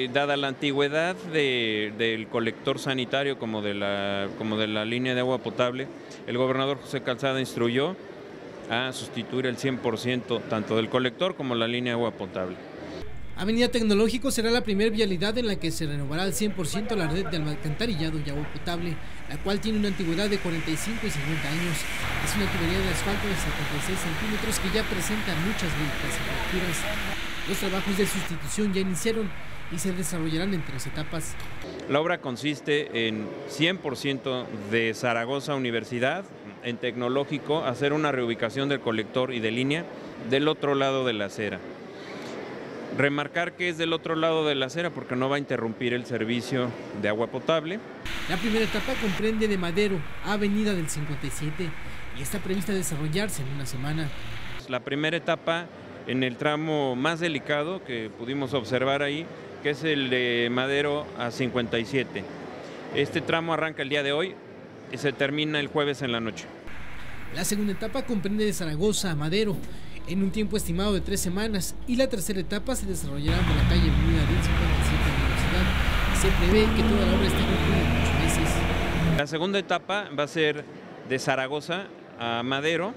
dada la antigüedad del colector sanitario como de la línea de agua potable, el gobernador José Calzada instruyó a sustituir el 100% tanto del colector como la línea de agua potable. Avenida Tecnológico será la primera vialidad en la que se renovará al 100% la red de alcantarillado y agua potable, la cual tiene una antigüedad de 45 y 50 años. Es una tubería de asfalto de 76 centímetros que ya presenta muchas grietas y fracturas. Los trabajos de sustitución ya iniciaron y se desarrollarán en 3 etapas. La obra consiste en 100% de Zaragoza Universidad, en Tecnológico, hacer una reubicación del colector y de línea del otro lado de la acera. Remarcar que es del otro lado de la acera porque no va a interrumpir el servicio de agua potable. La primera etapa comprende de Madero a Avenida del 57 y está prevista desarrollarse en una semana. La primera etapa en el tramo más delicado que pudimos observar ahí, que es el de Madero a 57. Este tramo arranca el día de hoy y se termina el jueves en la noche. La segunda etapa comprende de Zaragoza a Madero en un tiempo estimado de 3 semanas y la tercera etapa se desarrollará por la calle Avenida del 57 Universidad y se prevé que toda la obra esté concluida en 8 meses. La segunda etapa va a ser de Zaragoza a Madero.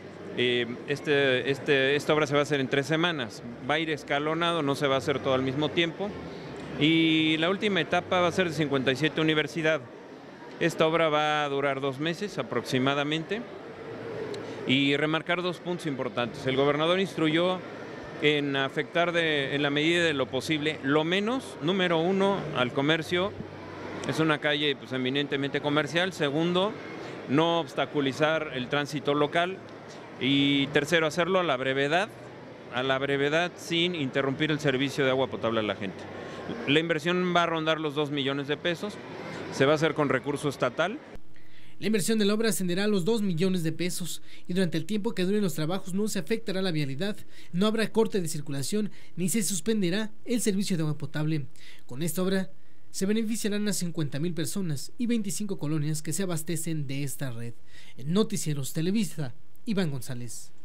Esta obra se va a hacer en 3 semanas, va a ir escalonado, no se va a hacer todo al mismo tiempo. Y la última etapa va a ser de 57 Universidad. Esta obra va a durar 2 meses aproximadamente. Y remarcar 2 puntos importantes. El gobernador instruyó en afectar en la medida de lo posible, lo menos, número 1, al comercio. Es una calle pues, eminentemente comercial. Segundo, no obstaculizar el tránsito local. Y tercero, hacerlo a la brevedad sin interrumpir el servicio de agua potable a la gente. La inversión va a rondar los 2 millones de pesos. Se va a hacer con recurso estatal. La inversión de la obra ascenderá a los 2 millones de pesos y durante el tiempo que duren los trabajos no se afectará la vialidad, no habrá corte de circulación ni se suspenderá el servicio de agua potable. Con esta obra se beneficiarán a 50,000 personas y 25 colonias que se abastecen de esta red. En Noticieros Televisa, Iván González.